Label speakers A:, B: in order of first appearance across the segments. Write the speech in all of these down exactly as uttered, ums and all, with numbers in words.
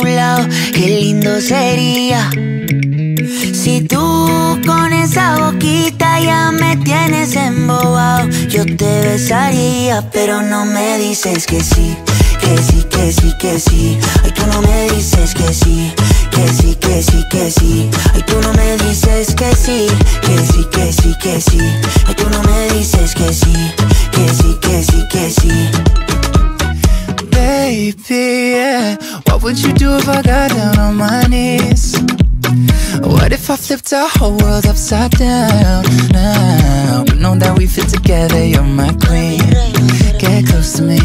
A: tu lado, qué lindo sería. Si tú con esa boquita ya me tienes embobado, yo te besaría, pero no me dices que sí. Que sí, que sí, que sí. Ay, tú no me dices que sí. Que sí, que sí, que sí. Ay, tú no me dices que sí. Que sí, que sí, que sí. Ay, tú no me dices que sí. Que sí, que sí, que sí.
B: Baby, yeah. What would you do if I got down on my knees? What if I flipped our whole world upside down now? But know that we fit together, you're my queen. Get close to me.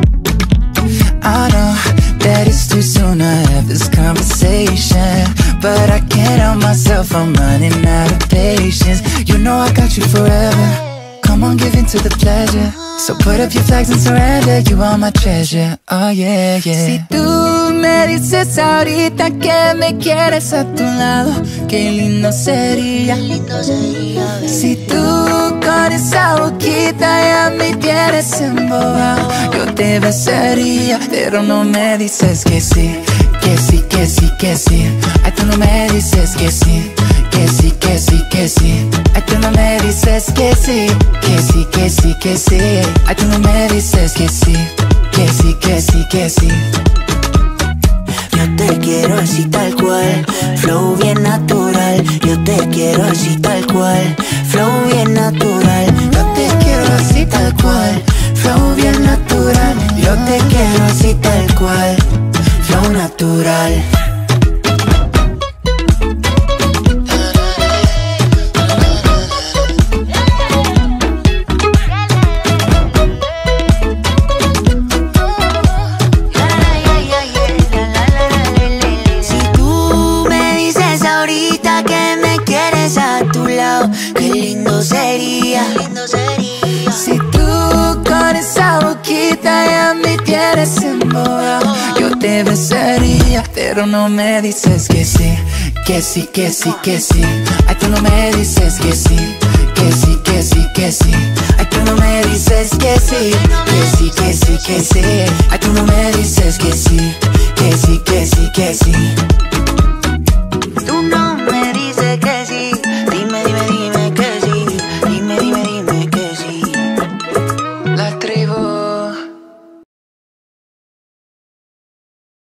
B: I know that it's too soon to have this conversation, but I can't help myself, I'm running out of patience. You know I got you forever. Come on, give in to the pleasure. So put up your flags and surrender. You are my treasure, oh yeah, yeah. Si tú me dices ahorita que me quieres a tu lado, qué lindo sería. Si tú con esa boquita ya me tienes embobado, yo te besaría, pero no me dices que sí. Que sí, que sí, que sí. Ay, tú no me dices que sí. Que sí, que sí, que sí. Ay, tú no me dices que sí. Que sí, que sí, que sí. Ay, tú no me dices que sí. Que sí, que sí, que sí.
A: Yo te quiero así tal cual, flow bien natural. Yo te quiero así tal cual, flow bien natural.
B: Yo te quiero así tal cual, flow bien natural.
A: Yo te quiero así tal cual, flow natural. Qué lindo sería, lindo sería.
B: Si tú con esa boquita ya me tienes embobado, yo te besaría, pero no me dices que sí. Que sí, que sí, que sí. Ay, tú no me dices que sí. Que sí, que sí, que sí. Ay, tú no me dices que sí. Que sí, que sí, que sí. Ay, tú no me dices que sí. Que sí, que sí, que sí.
A: Tú no me dices que sí. Dime, dime, dime que sí. Dime, dime, dime que sí.
B: La tres.